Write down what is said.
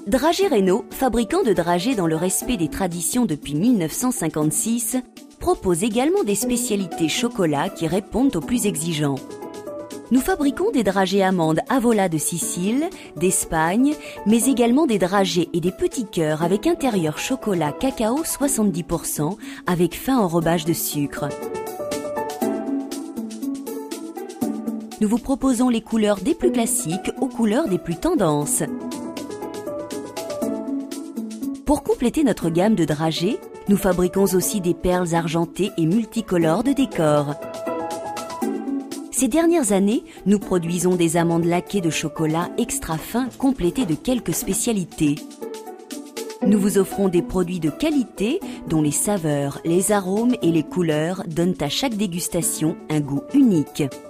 Dragées Reynaud, fabricant de dragées dans le respect des traditions depuis 1956, propose également des spécialités chocolat qui répondent aux plus exigeants. Nous fabriquons des dragées amandes Avola de Sicile, d'Espagne, mais également des dragées et des petits cœurs avec intérieur chocolat cacao 70% avec fin enrobage de sucre. Nous vous proposons les couleurs des plus classiques aux couleurs des plus tendances. Pour compléter notre gamme de dragées, nous fabriquons aussi des perles argentées et multicolores de décor. Ces dernières années, nous produisons des amandes laquées de chocolat extra fin complétées de quelques spécialités. Nous vous offrons des produits de qualité dont les saveurs, les arômes et les couleurs donnent à chaque dégustation un goût unique.